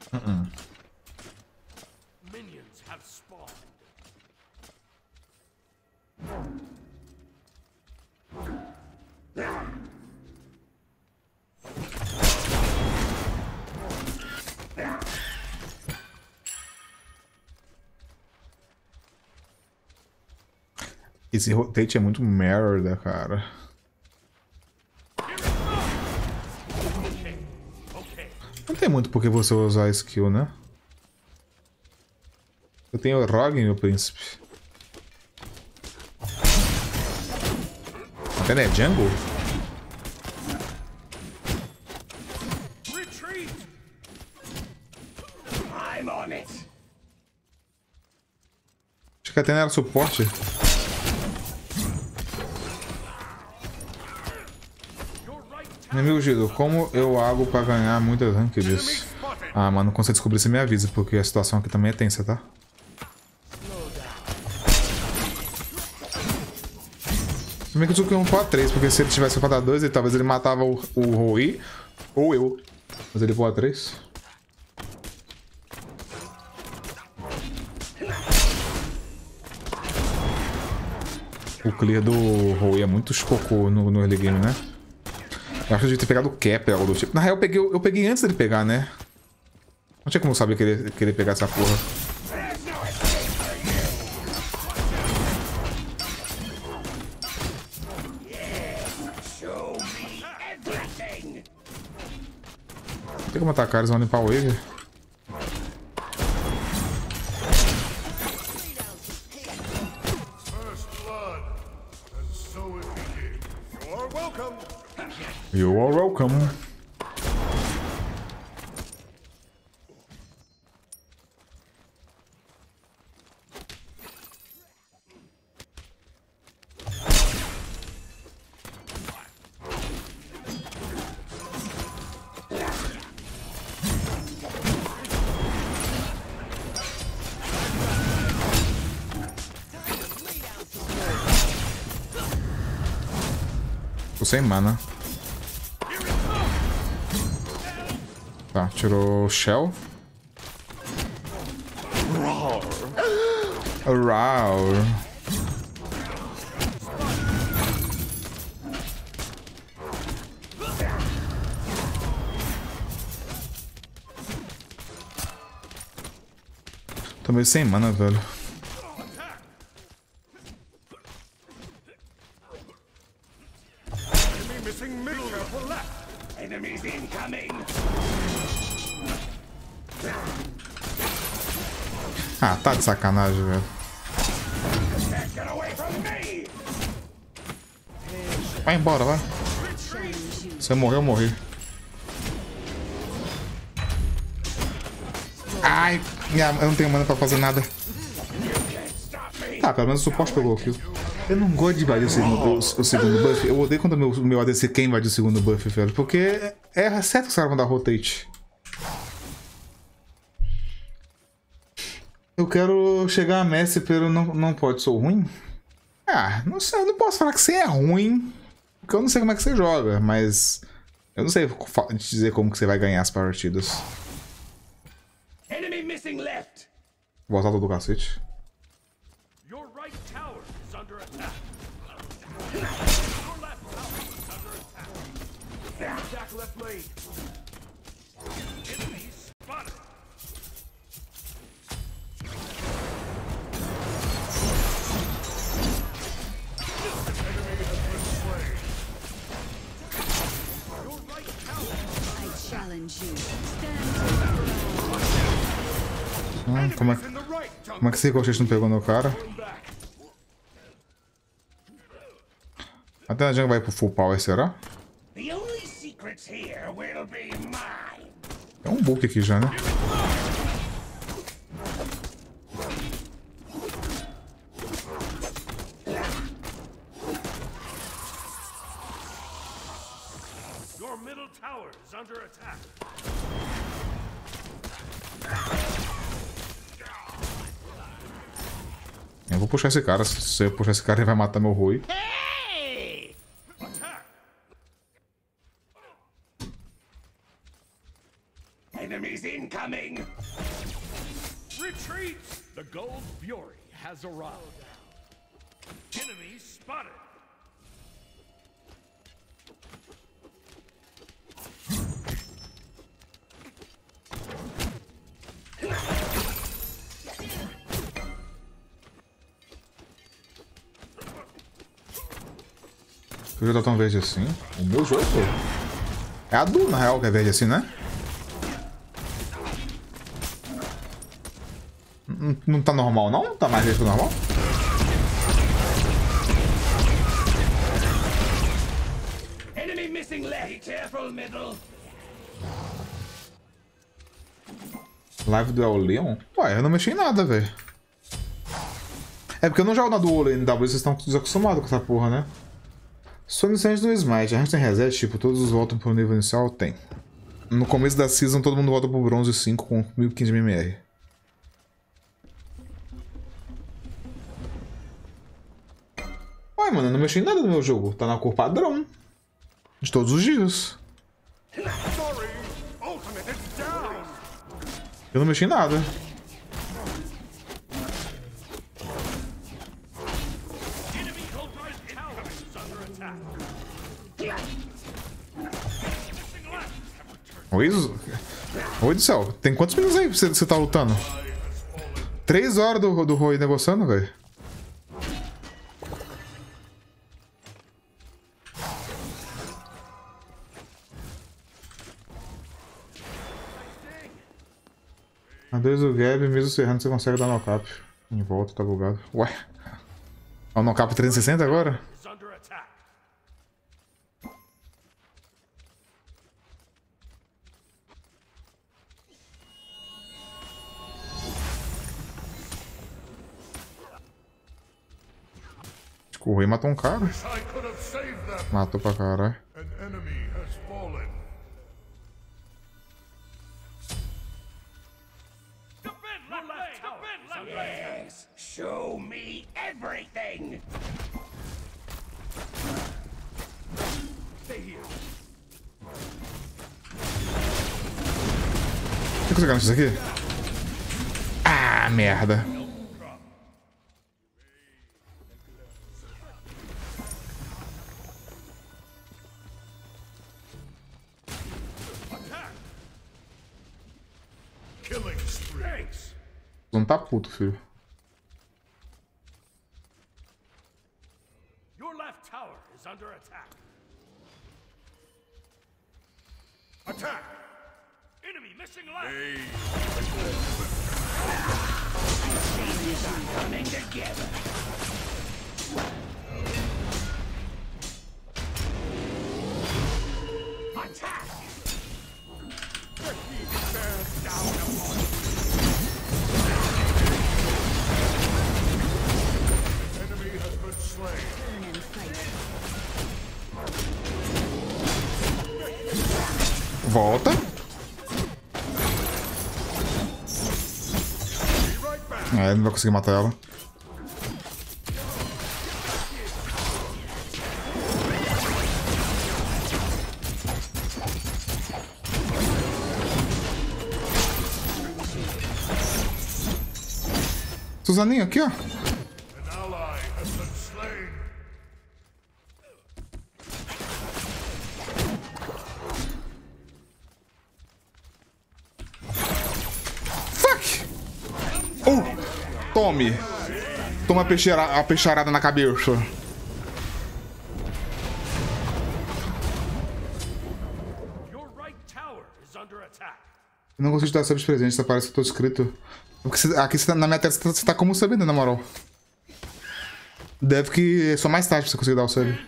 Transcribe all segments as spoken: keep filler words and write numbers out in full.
Uh-uh. Minions have spawned. Esse rotate é muito merda, cara. Não tem muito por que você usar a skill, né? Eu tenho o Rogue, meu príncipe. Até não é jungle? Acho que até não era suporte. Inimigo Giro, como eu hago pra ganhar muitas rankeds? Ah, mano, quando você descobrir, você me avisa, porque a situação aqui também é tensa, tá? Se bem que eu tô com um quatro três, porque se ele tivesse quatro dois, ele, talvez ele matava o, o Rui, ou eu. Mas ele voa três. O clear do Rui é muito cocô no, no early game, né? Eu acho que eu devia ter pegado o Cap, algo do tipo. Na real, eu peguei, eu peguei antes dele pegar, né? Não tinha como eu saber que ele, que ele pegar essa porra. Não tem como atacar, eles vão limpar o Wave. You are welcome. Tô sem mana. Tá, tirou o Shell. Roar. Tô meio sem mana, velho. Ah, tá de sacanagem, velho. Vai embora, vai. Se eu morrer, eu morri. Ai, minha, eu não tenho mana pra fazer nada. Tá, pelo menos o suporte pegou o kill. Eu não gosto de invadir o segundo, o, o segundo buff. Eu odeio quando o meu, meu A D C quer invadir o segundo buff, velho. Porque é certo que os caras vão dar rotate. Eu quero chegar a Messi, pero não, não pode, sou ruim? Ah, não sei, eu não posso falar que você é ruim, porque eu não sei como é que você joga, mas eu não sei dizer como que você vai ganhar as partidas. Vou usar todo o cacete. Your right tower is under attack. Your left tower is under attack. Attack left lane. Enemies spotted. Hum, como, é, como é que esse ricochete não pegou no cara? Até a jungle vai pro full power, será? É um book aqui já, né? Your middle tower is under attack. Eu vou puxar esse cara. Se eu puxar esse cara, ele vai matar meu Rui. Enemies incoming! Retreat! The Gold Fury has arrived. Enemy spotted. O jogo tá tão verde assim? O meu jogo? É a Du, na real, que é verde assim, né? Não, não tá normal, não? Tá mais verde que o normal? Enemy missing leg! Careful, middle! Live do El Leon? Ué, eu não mexi em nada, velho. É porque eu não jogo na Duo Lane W, vocês estão desacostumados com essa porra, né? Sou iniciante do Smite, a gente tem reset, tipo, todos voltam pro nível inicial? Tem. No começo da season, todo mundo volta pro bronze cinco com mil e quinze M M R. Ué, mano, eu não mexi em nada no meu jogo. Tá na cor padrão. De todos os dias. Sorry, ultimate is down. Eu não mexi em nada. Enemy Ultimate tower is under attack. Oi, Oi do céu. Tem quantos minutos aí você, você tá lutando? Três horas do, do Roy negociando, velho. A dois o Gab, mesmo serrando, você consegue dar knock-up. Em volta, tá bugado. Ué? É o knock-up trezentos e sessenta agora? Is under attack. Acho que o Roy matou um cara. I could have saved them. Matou pra caralho. An enemy has fallen. Defend left lane. Defend left lane. Yes! Show me everything! Stay here. Você consegue ganhar isso aqui? Ah, merda. Killing streaks. Não tá puto, filho. Your left tower is under attack. Attack! Enemy missing left. Coming together! Attack! Enemy has been slain. Volta. É, não vai conseguir matar ela. Suzaninho aqui, ó. An ally has been slain. Fuck! Oh! Tome! Toma a, peixeira, a peixarada na cabeça. Your right tower is under attack. Eu não consigo te dar subs presentes, tá? Parece que eu tô inscrito. Porque você- aqui você tá- na minha tela você tá, você tá como sub, né, na moral. Deve que é só mais tarde pra você conseguir dar o sub.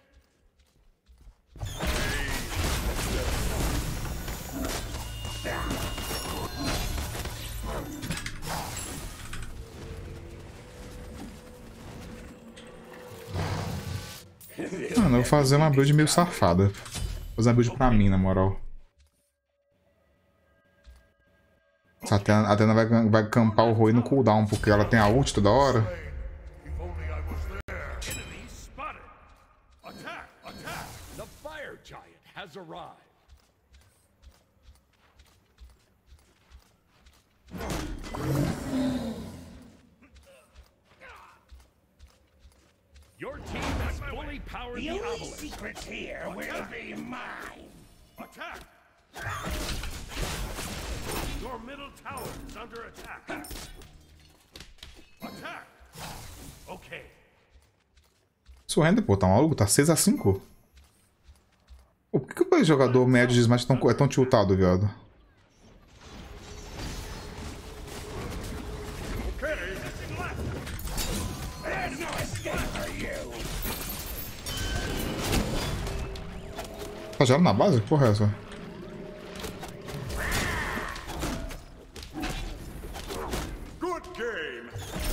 Mano, eu vou fazer uma build meio safada. Vou fazer uma build pra mim, na moral. A Athena, a Athena vai, vai campar o Roy no cooldown, porque ela tem a ult toda hora. If only I was there. Enemy spotted. Attack! Attack! The fire giant has arrived. power The the only obelisk. secrets here will be mine. Attack! Your middle tower is under attack. Attack! Okay. Surrender, pô, tá maluco? Tá seis a cinco. Pô, por que, que o jogador médio de Smite é tão tiltado, viado? There's no escape for you. Tá já na base? Que porra é essa? Good game.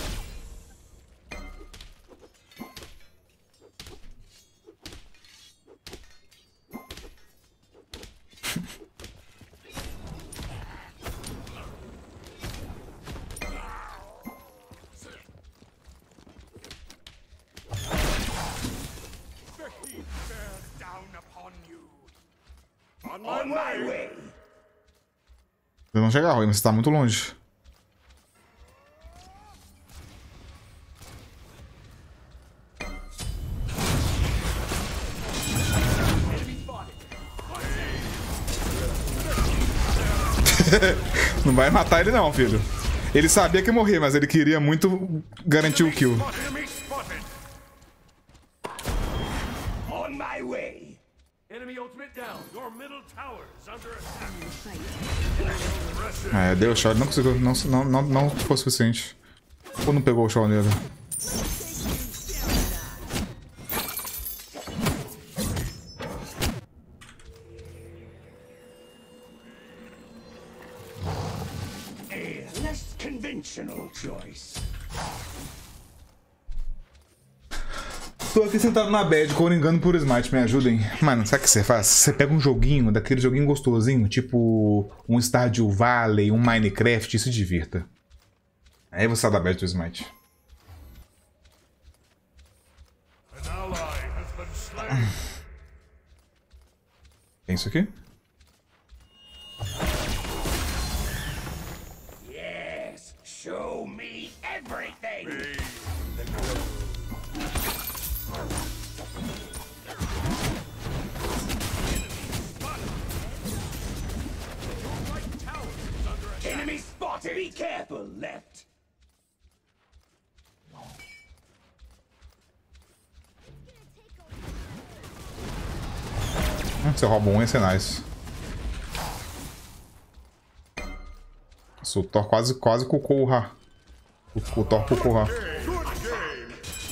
The heat bears down upon you. On my On my way. way. Eu não chegar, Rui, mas você tá muito longe. Não vai matar ele não, filho. Ele sabia que ia morrer, mas ele queria muito garantir o kill. Enemy spotted. On my way. Enemy ultimate down. Your middle tower is under attack. É, deu o shot, não conseguiu, não, não, não, não foi o suficiente. Ou não pegou o shot nele? A less conventional choice. Tô aqui sentado na bad, coringando por Smite, me ajudem. Mano, sabe o que você faz? Você pega um joguinho, daquele joguinho gostosinho, tipo um Stardew Valley, um Minecraft, e se divirta. Aí você sai da bad do Smite. An ally has been slain. Tem isso aqui? Yes, show me everything. Enemy spotted. Be careful, left. Hum, você rouba um, ia ser nice. Nossa, o Thor quase, quase cucou o Ra. O, o Thor cucou o Ra. Good game.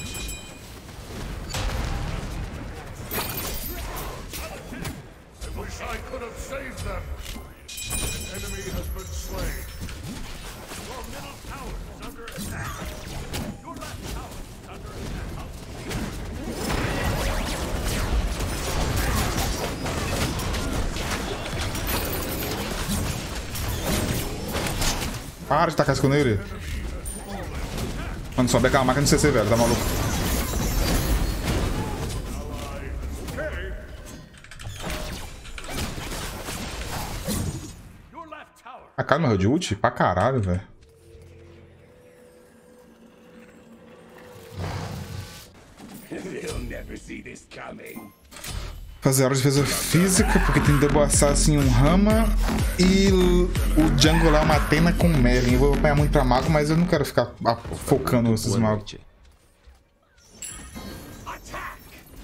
I wish I could have saved them. An enemy has been slain. Your middle tower is under attack. Your left tower is under attack. Para de tacar isso nele. Mano, sobe aquela máquina no C C, velho. Tá maluco? Your left tower. A cara morreu de ult? Pra caralho, velho. They'll never see this coming. Fazer hora de defesa física, porque tem que deboçar assim um Rama e o jungle lá é uma Athena com Merlin. Eu vou apanhar muito pra mago, mas eu não quero ficar focando nesses magos. Attack!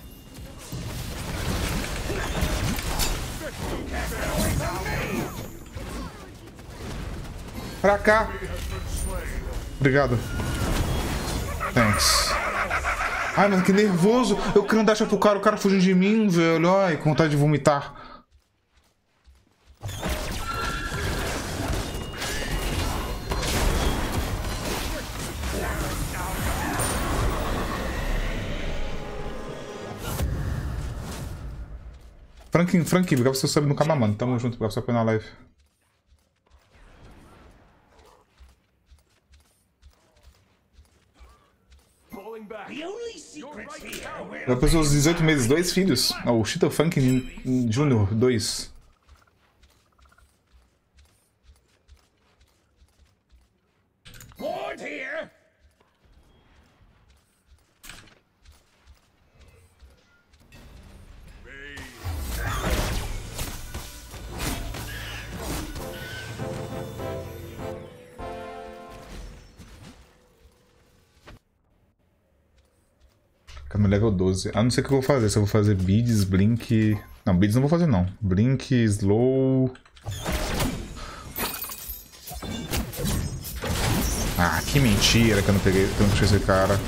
Pra cá! Obrigado. Thanks. Ai, mano, que nervoso! Eu querendo dar pro cara, o cara fugindo de mim, velho. Ai, com vontade de vomitar. Franklin, Franklin, obrigado por você saber no canal, mano. Tamo junto, obrigado por você apoiar na live. Falling back. The only secrets here will Depois dos dezoito meses, dois filhos. Oh, o Cheeto Franklin Júnior dois. Ward here. Ficar no level doze. A não ser o que eu vou fazer. Se eu vou fazer Beads, Blink... Não, Beads não vou fazer não. Blink, Slow... Ah, que mentira que eu não peguei, que eu não puxei esse cara.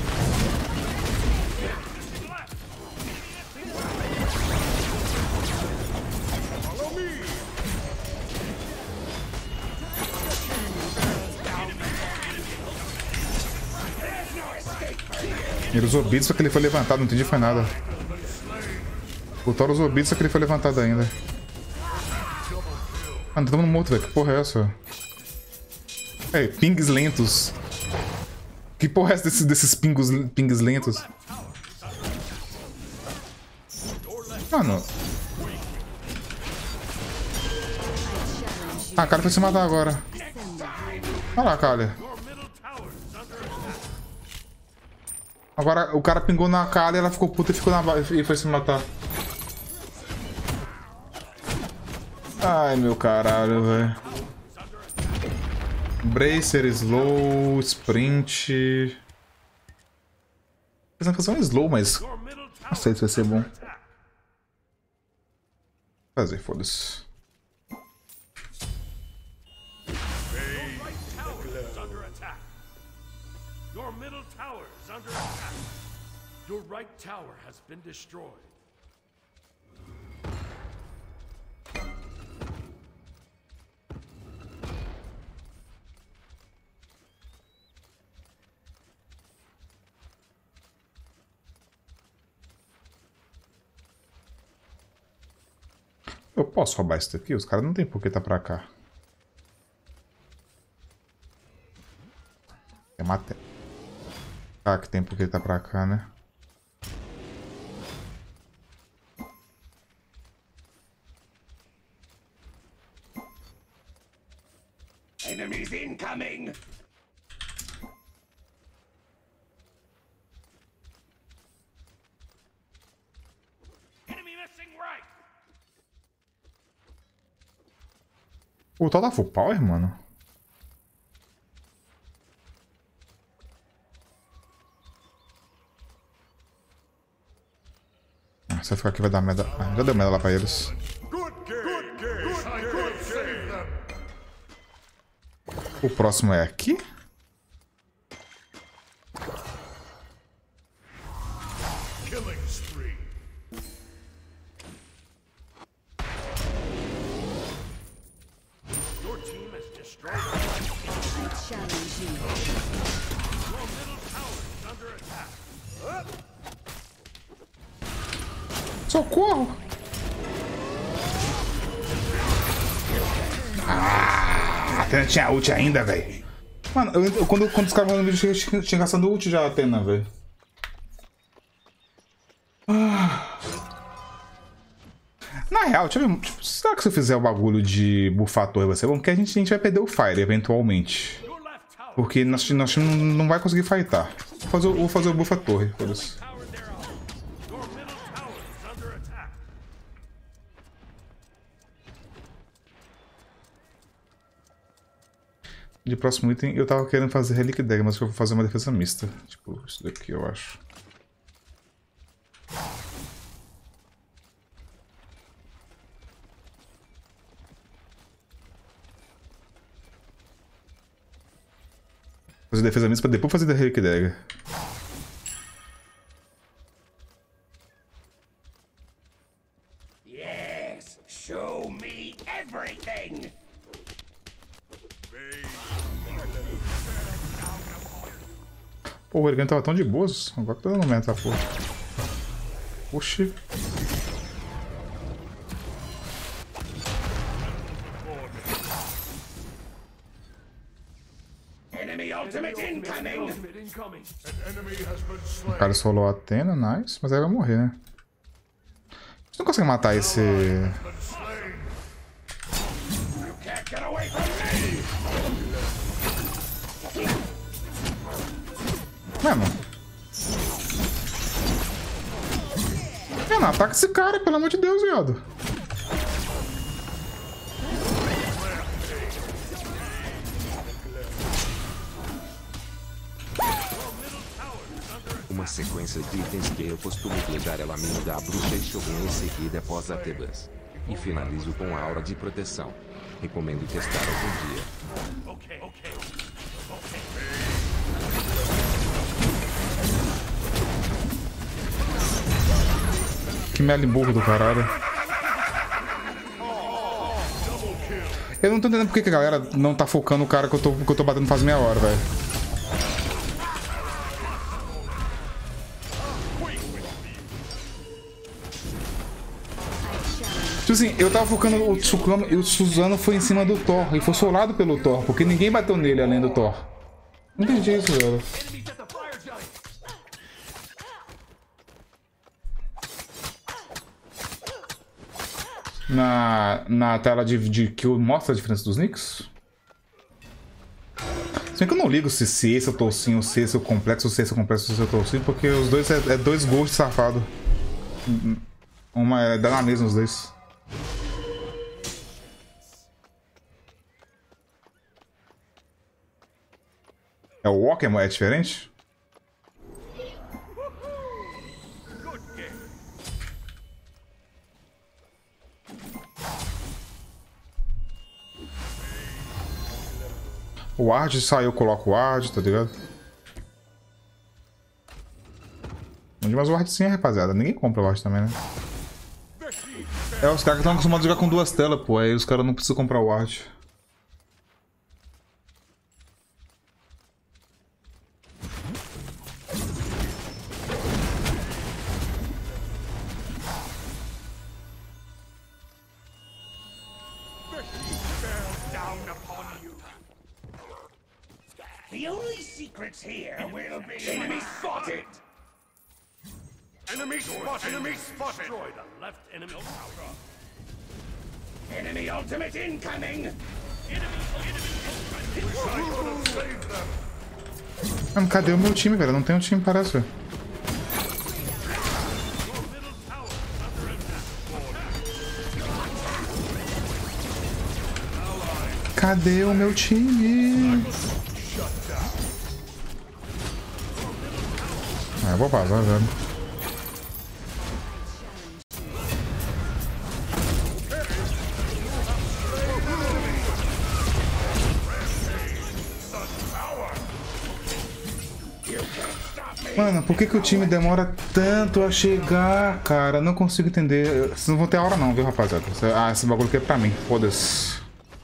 Ele usou Beats, só que ele foi levantado, não entendi foi nada. O Thor usou Beats, só que ele foi levantado ainda. Ah, não tá todo mundo morto, velho. Que porra é essa? É, pings lentos. Que porra é essa desses, desses pingos, pings lentos? Mano. Ah, a cara foi se matar agora. Olha lá, Kalia. Agora o cara pingou na Kalia, ela ficou puta e ficou na base e foi se matar. Ai, meu caralho, velho. Bracer, slow, sprint. Pensando fazer um slow, mas não sei se vai ser bom. Fazer, foda-se. Your middle tower is under attack. Your right tower has been destroyed. Eu posso roubar isso daqui? Os caras não tem por que tá pra cá. É mate... Ah, que tem por que tá pra cá, né? Enemies incoming. Enemy missing right. O tal tá full power, mano. Ah, se eu ficar aqui vai dar merda. Ah, já deu merda lá pra eles. Good game. Good game. Good I could have saved them. O próximo é aqui? Killing spree. Your team has destroyed Challenge you. your middle tower is under attack. Socorro! Ah, Athena tinha ult ainda, velho. Mano, eu, eu, quando, quando os caras falaram no vídeo, tinha, tinha gastado ult já, Athena, velho. Ah. Na real, deixa eu ver. Tipo, será que se eu fizer o bagulho de bufar a torre vai ser bom? Porque a gente, a gente vai perder o Fire, eventualmente. Your left tower Porque nosso, nosso time não, não vai conseguir fightar. Vou fazer, o- vou fazer o buff a torre, foda-se. tower thereof. Your middle tower is under attack. De próximo item, eu tava querendo fazer Relic Dagger, mas eu vou fazer uma defesa mista. Tipo, isso daqui, eu acho. Fazer defesa mista pra depois fazer da Relic Dagger. Yes, show me everything. Pô, o Ergan tava tão de boas, agora que tá dando merda essa porra. Oxi. Enemy ultimate incoming. Ultimate incoming. An enemy has been O slain. cara solou a Athena, nice, mas aí vai morrer, né? Você não consegue matar esse... Been slain. You can't get away from me. Mano. Mano, ataca esse cara, pelo amor de Deus, viado. Uma uma sequência de itens que eu costumo plegar a lamina da bruxa e Shogun em seguida após a Tebas. E finalizo com a aura de proteção. Recomendo testar algum dia. Okay, okay. Que mele burro do caralho. Eu não tô entendendo porque que a galera não tá focando o cara que eu tô, que eu tô batendo faz meia hora, velho. Tipo assim, eu tava focando o Tsukano e o Suzano foi em cima do Thor. E foi solado pelo Thor, porque ninguém bateu nele além do Thor. Não entendi isso, velho. Na, na tela de, de kill mostra a diferença dos nicks? Se bem que eu não ligo se, se esse é o toucinho, se esse é o complexo, se esse é o complexo, se esse é o toucinho, porque os dois é, é dois ghosts safados. Uma é dá na mesma os dois. É o Walker, é diferente? O Ward saiu, eu coloco o Ward, tá ligado? Onde mais o Ward sim, rapaziada. Ninguém compra o Ward também, né? É, os caras que estão acostumados a jogar com duas telas, pô. Aí os caras não precisam comprar o Ward. The only secrets here will be enemy spotted. Enemy spotted! Enemy spotted! Destroy the left enemy tower. Enemy ultimate incoming. Wish I could have saved them. Mano, cadê o meu time, velho? Não tem um time, parece, velho. Cadê o meu time? Ah, eu vou vazar, velho. Mano, por que que o time demora tanto a chegar, cara? Não consigo entender. Vocês não vão ter a hora não, viu, rapaziada? Ah, esse bagulho aqui é pra mim. Foda-se.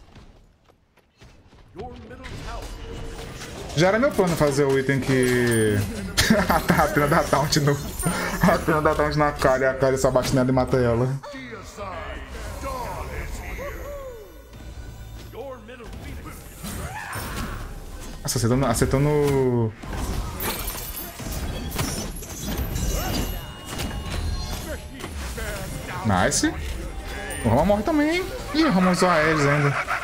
Já era meu plano fazer o item que... a Athena dá taunt no... A Athena dá taunt na cara e a cara só bate nela e mata ela. Nossa, acertando... acertando... Nice. O Rama morre também, hein? Ih, o Rama usou a Ares ainda.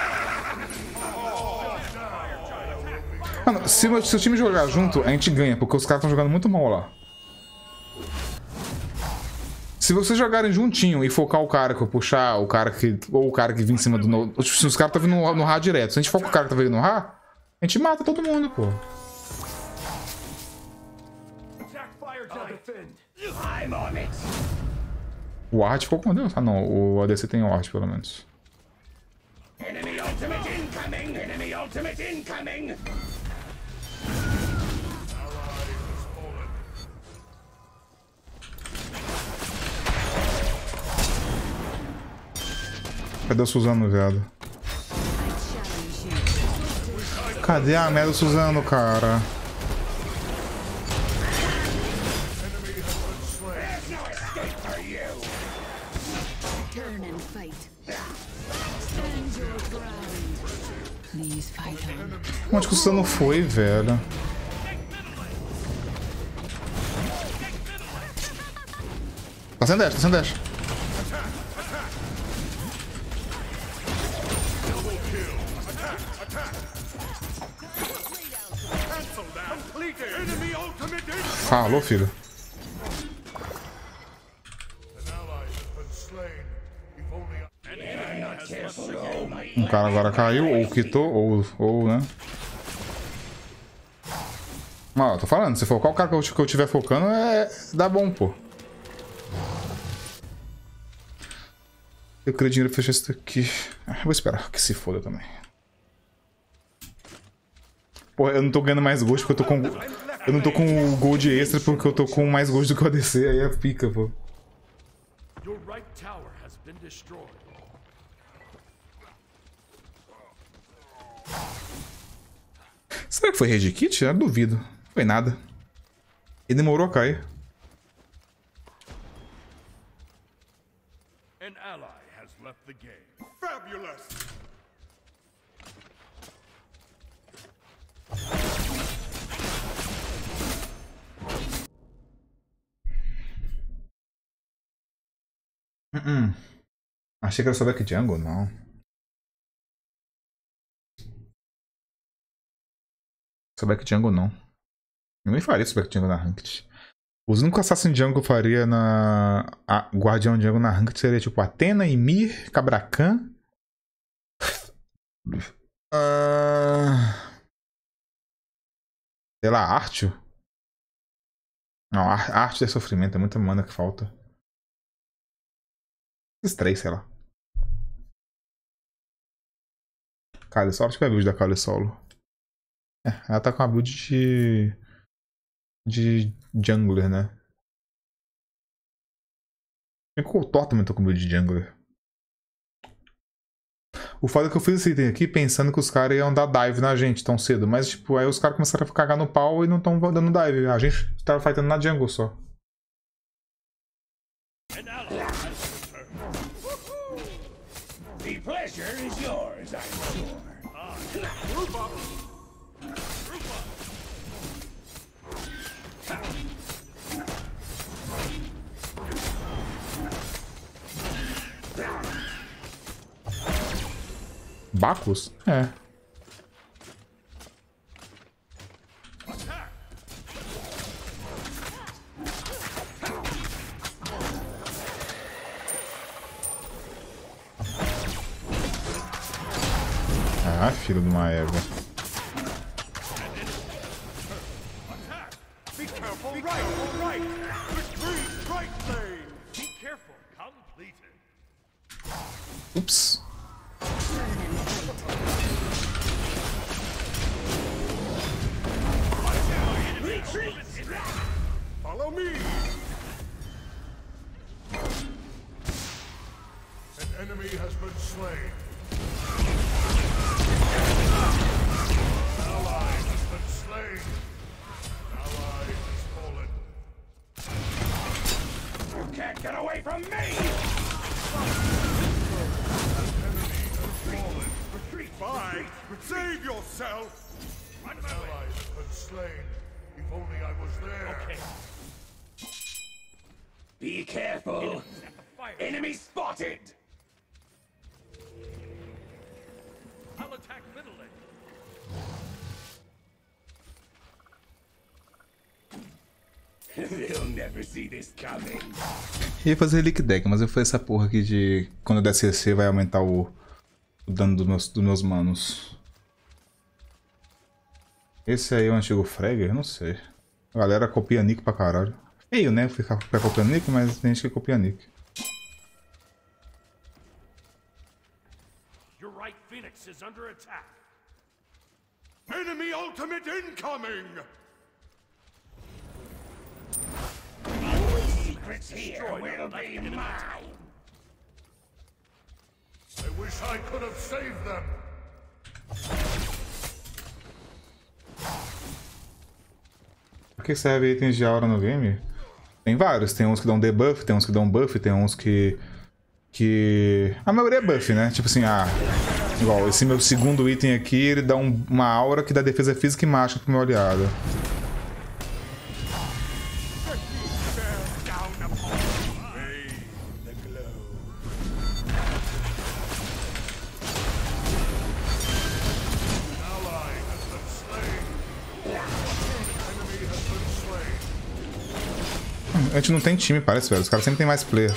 Mano, se o, se o time jogar junto, a gente ganha, porque os caras estão jogando muito mal lá. Se vocês jogarem juntinho e focar o cara que eu puxar, o cara que. Ou o cara que vem em cima do. No, se os caras estão vindo no, no Ra direto, se a gente foca o cara que tá vindo no Ra, a gente mata todo mundo, pô. O Ward ficou com Deus. Ah não, o A D C tem o Ward pelo menos. Enemy ultimate incoming. Enemy ultimate incoming. Cadê o Suzano, viado? Cadê a merda do Suzano, cara? Onde que o Suzano foi, velho? Tá sem dash, tá sem dash. Falou, filho. Um cara agora caiu, ou quitou, ou, ou, né? Mas ó, tô falando, se for qual cara que eu, que eu tiver focando, é. Dá bom, pô. Eu queria dinheiro pra fechar isso daqui. Ah, vou esperar que se foda também. Pô, eu não tô ganhando mais gold porque eu tô com. Eu não tô com gold extra porque eu tô com mais gold do que o A D C, aí é pica, pô. Your right tower has been destroyed. Será que foi Rage Kit? Eu duvido. Não foi nada. Ele demorou a cair. An ally has left the game. Fabulous! Uh -uh. Achei que era só back jungle, não. Só back jungle, não. Eu nem faria isso back jungle na Ranked. Os únicos Assassin Jungle que eu faria na... A Guardião Jungle na Ranked seria tipo Athena, Ymir, Cabracan. Uh... Sei lá, Artio. Não, Ar Artio é sofrimento, é muita mana que falta. Esses três, sei lá. Kalisol, acho que é a build da Kalisol. É, ela tá com a build de... de jungler, né? O Thor também tá com build de jungler. O foda é que eu fiz esse item aqui pensando que os caras iam dar dive na gente tão cedo. Mas, tipo, aí os caras começaram a cagar no pau e não estão dando dive. A gente tava fightando na jungle só. The pleasure is yours, I'm sure. Bacchus? É. Ah, filho de uma égua. Be careful, right, right. Retreat, right lane. Be careful, completed. Ups. Follow me. An enemy has been slain. An ally has been slain. An ally has fallen. You can't get away from me! Retreat! Bye! Save yourself! An ally has been slain. If only I was there. Okay. Be careful! Enemy spotted! I'll attack middle lane. They'll never see this coming. Ia fazer leak deck, mas eu fiz essa porra aqui de quando der C C vai aumentar o, o dano dos meus, dos meus manos. Esse aí é o antigo Fragger? Não sei. A galera copia nick pra caralho. Feio, né? Ficar copiando nick, mas tem gente que copia nick. Your right Phoenix is under attack. Enemy ultimate incoming! Secrets here will be mine. I wish I could have saved them. Por que serve itens de aura no game? Tem vários. Tem uns que dão debuff, tem uns que dão buff, tem uns que... que... A maioria é buff, né? Tipo assim, ah... Igual, esse meu segundo item aqui, ele dá um, uma aura que dá defesa física e mágica pro meu aliado. A gente não tem time, parece, velho. Os caras sempre tem mais player.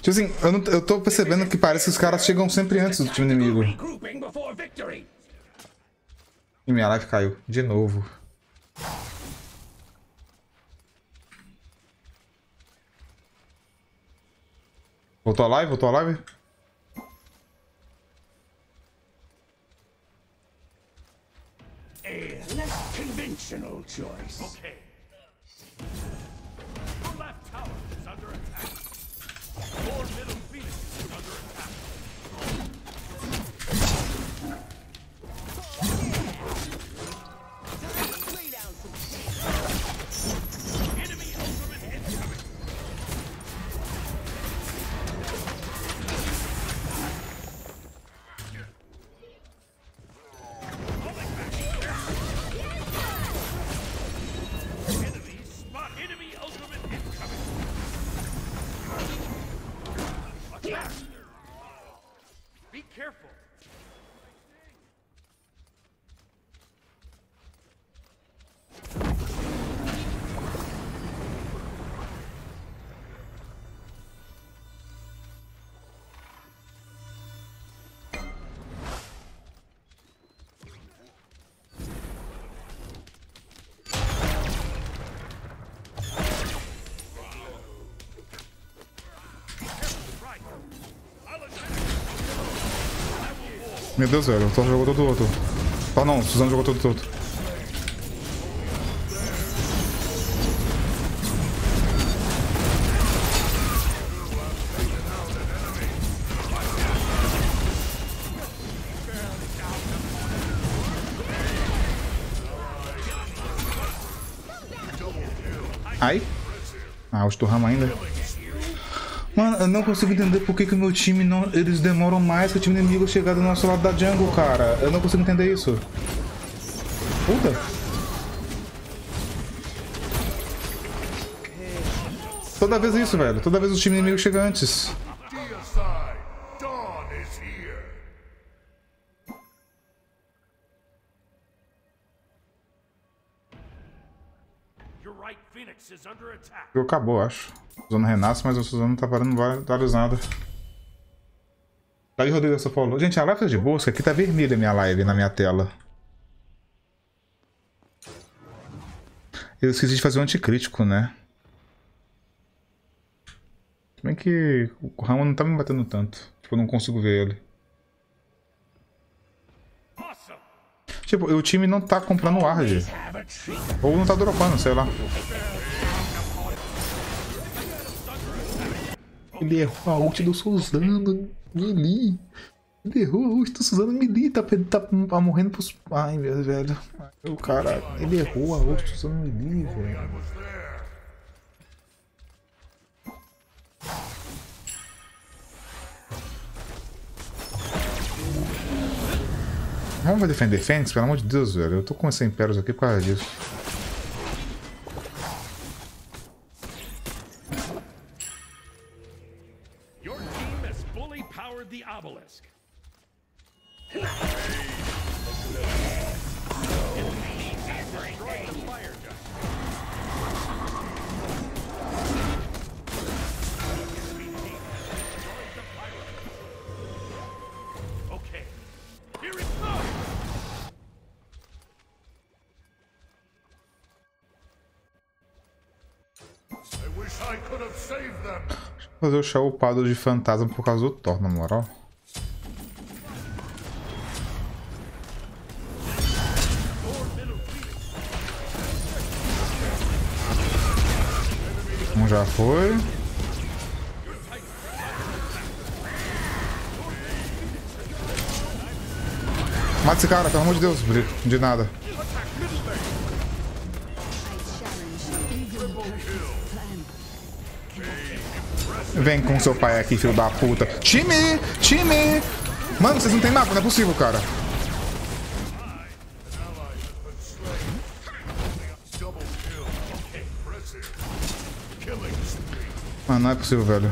Tipo assim, eu, não, eu tô percebendo que parece que os caras chegam sempre antes do time inimigo. Regrouping before victory. E minha live caiu. De novo. Voltou a live? Voltou a live? A less conventional choice. Okay. Your left tower is under attack. Your middle phoenix is under attack. Enemy ultimate incoming. Enemy spot. Enemy ultimate incoming. Attack. Be careful. Meu Deus, velho. O Thor jogou todo outro. Thor não, o Suzano jogou todo outro. Ai. Ah, o Sturrama ainda. Mano, eu não consigo entender por que que o meu time não... Eles demoram mais que o time inimigo chegar do nosso lado da jungle, cara. Eu não consigo entender isso. Puta. Toda vez isso, velho. Toda vez o time inimigo chega antes. Deicide, dawn is here. Your right phoenix is under attack. O jogo acabou, acho. O Suzano renasce, mas o Suzano não tá valendo vários nada. Daí, Rodrigo, você falou. Gente, a live tá de boa, aqui tá vermelha a minha live na minha tela. Eu esqueci de fazer um anticrítico, né? Se bem que o Rama não tá me batendo tanto. Tipo, eu não consigo ver ele. Awesome. Tipo, o time não tá comprando ward. Have a treat. Ou não tá dropando, sei lá. Ele errou a ult do Suzano melee. Ele errou a ult do Suzano melee. Tá, tá, tá morrendo pros... Ai, meu velho. Ai, o cara... Ele errou a ult do Suzano melee, velho. Was there. Vamos defender Fênix? Pelo amor de Deus, velho. Eu tô com esse Impérios aqui por causa disso. Your team has fully powered the obelisk. Destroy the fire giant. Okay. Here it comes. I wish I could have saved them. Vou fazer o chá upado de fantasma por causa do Thor, na moral. Um já foi. Mata esse cara, pelo amor de Deus, de nada. Vem com seu pai aqui, filho da puta. Time! Time! Mano, vocês não tem mapa, não é possível, cara. Mano, não é possível, velho.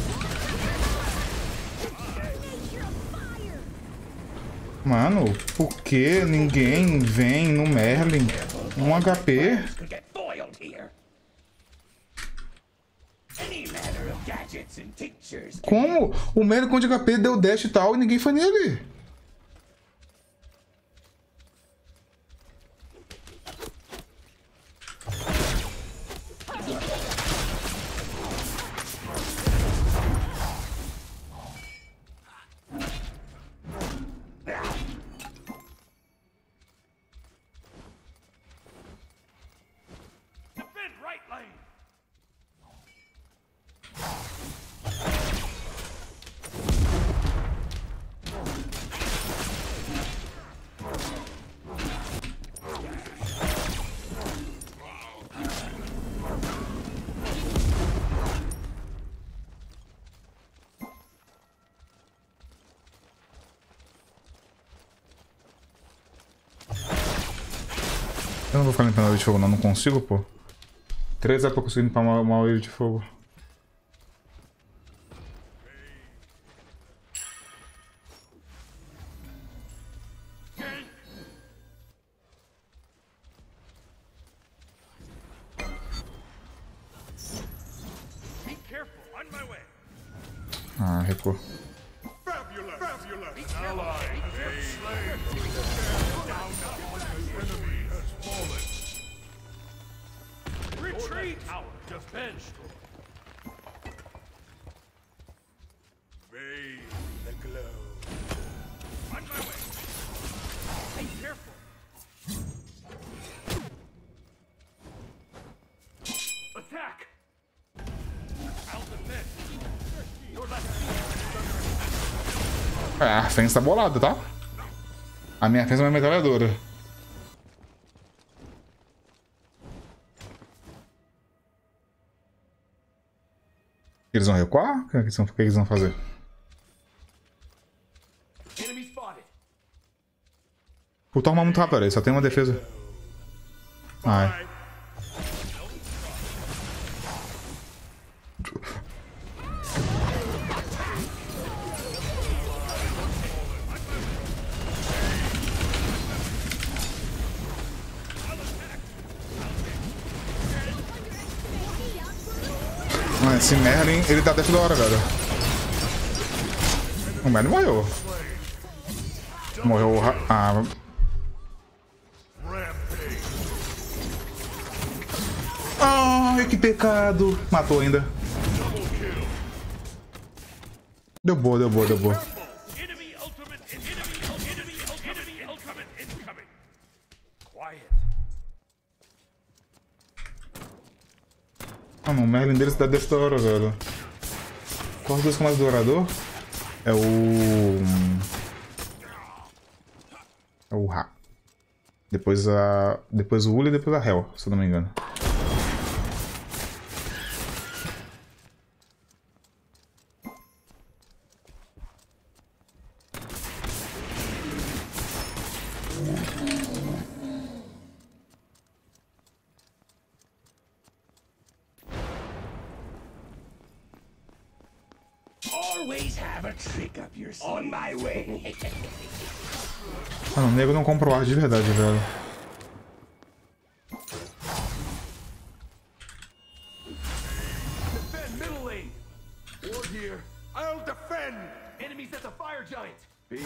Mano, por que ninguém vem no Merlin? Um H P? Could get foiled here. Any matter of gadget gadgets and tinctures. Como? O Merlin com de H P deu dash e tal e ninguém foi nele. Defend right lane. Eu não vou ficar limpando a orelha de fogo, não. Não consigo, pô. Três é pra conseguir limpar uma, uma orelha de fogo. Be careful. On my way. Ah, recuou. Fabulous. Fabulous. An ally has been slain. Down, down. An enemy has fallen. Retreat. Tower defend. Bathe the glow. On my way. Be careful. Attack. I'll defend. Your left É, a Fênix tá bolada, tá? A minha Fênix é uma metralhadora. Eles vão recuar? O que eles vão, o que eles vão fazer? enemy spotted. O Thor muito rápido, ele só tem uma defesa. Ai. Ah, esse Merlin, ele tá dentro da hora, velho. O Merlin morreu. Morreu. Ah. Ai, que pecado. Matou ainda. Deu boa, deu boa, deu boa. Enemy ultimate. Enemy. Enemy. Enemy ultimate incoming. Quiet. Ah, não, o Merlin deles tá desse da hora, velho. Qual dos que é mais dourador? É o... É o Ra. Depois a... Depois o Ula e depois a Hel, se eu não me engano. Always have a trick up your sleeve. On my way. Ah, não, o nego não compra o ar de verdade, velho. Defend middle lane. War here. I'll defend. Enemies at the fire giant. Peace.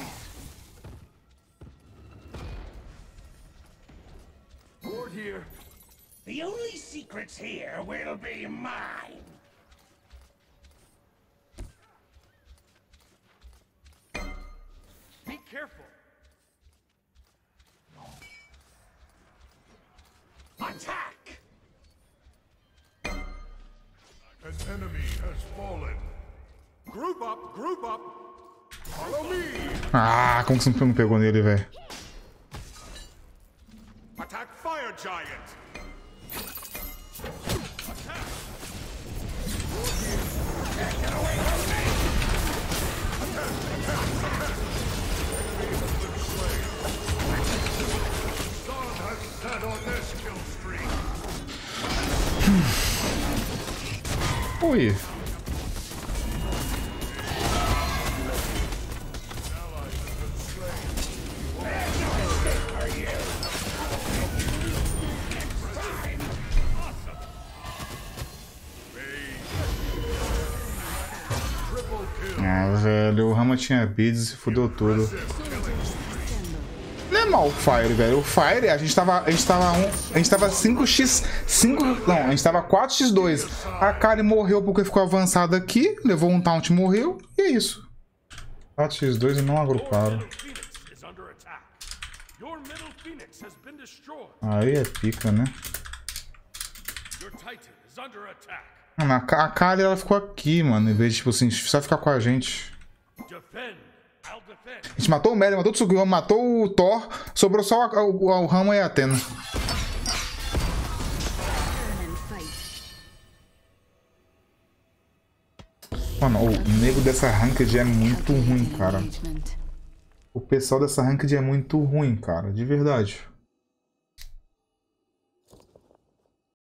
Ward here. The only secrets here will be mine. Be careful. Attack! An enemy has fallen. Group up, group up. Follow me. Ah, como que você não pegou nele, velho? Attack fire giant. Attack. Get away from me. Attack, attack, attack. Enemy has been slain. Sun has set on this kill streak. Ui. velho. O Rama tinha beads e se fudeu tudo. Não é mal o Fire, velho. O Fire, a gente tava. A gente tava, um, a gente tava cinco x. cinco, não, a gente tava quatro x dois. A Kali morreu porque ficou avançada aqui. Levou um taunt e morreu. E é isso. quatro x dois e não agruparam. Aí é pica, né? Mano, a Kali ela ficou aqui, mano. Em vez de, tipo assim, só ficar com a gente. A gente matou o Merlin, matou o Tsukuyomi, matou o Thor. Sobrou só o, o, o Rama e a Athena. Mano, o nego dessa ranked é muito ruim, cara. O pessoal dessa ranked é muito ruim, cara. De verdade.